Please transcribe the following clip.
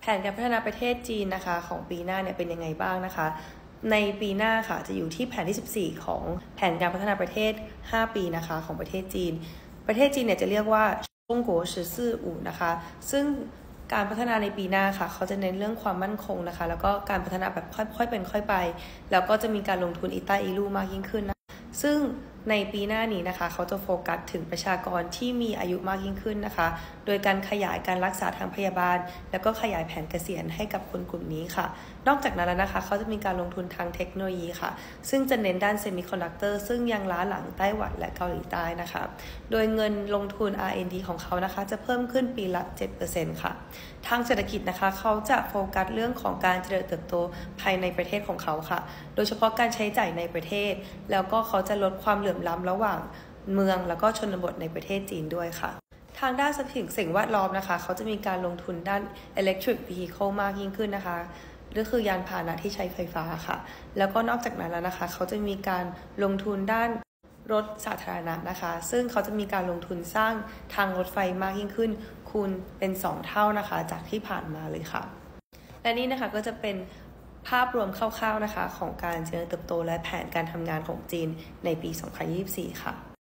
นการพัฒนาประเทศจีนนะคะของปีหน้าเนี่ยเป็นยังไงบ้างนะคะในปีหน้าค่ะจะอยู่ที่แผนที่14ของแผนการพัฒนาประเทศ5ปีนะคะของประเทศจีนเนี่ยจะเรียกว่า中国14-5นะคะซึ่งการพัฒนาในปีหน้าค่ะเขาจะเน้นเรื่องความมั่นคงนะคะแล้วก็การพัฒนาแบบค่อยเป็นค่อยไปแล้วก็จะมีการลงทุนอีต้าอีลู่มากยิ่งขึ้นนะซึ่งในปีหน้านี้นะคะเขาจะโฟกัสถึงประชากรที่มีอายุมากยิ่งขึ้นนะคะโดยการขยายการรักษาทางพยาบาลแล้วก็ขยายแผนเกษียณให้กับคนกลุ่มนี้ค่ะนอกจากนั้นแล้วนะคะเขาจะมีการลงทุนทางเทคโนโลยีค่ะซึ่งจะเน้นด้านเซมิคอนดักเตอร์ซึ่งยังล้าหลังไต้หวันและเกาหลีใต้นะคะโดยเงินลงทุน R&D ของเขานะคะจะเพิ่มขึ้นปีละ 7% ค่ะทางเศรษฐกิจนะคะเขาจะโฟกัสเรื่องของการเจริญเติบโตภายในประเทศของเขาค่ะโดยเฉพาะการใช้จ่ายในประเทศแล้วก็เขาจะลดความเหลื่อมล้ำระหว่างเมืองแล้วก็ชนบทในประเทศจีนด้วยค่ะทางด้านสิ่งแวดล้อมนะคะเขาจะมีการลงทุนด้าน electric vehicle มากยิ่งขึ้นนะคะก็คือยานพาหนะที่ใช้ไฟฟ้าค่ะแล้วก็นอกจากนั้นแล้วนะคะเขาจะมีการลงทุนด้านรถสาธารณะนะคะซึ่งเขาจะมีการลงทุนสร้างทางรถไฟมากยิ่งขึ้นคูณเป็น2 เท่านะคะจากที่ผ่านมาเลยค่ะและนี่นะคะก็จะเป็นภาพรวมคร่าวๆนะคะของการเจริญเติบโตและแผนการทำงานของจีนในปี 2024 ค่ะ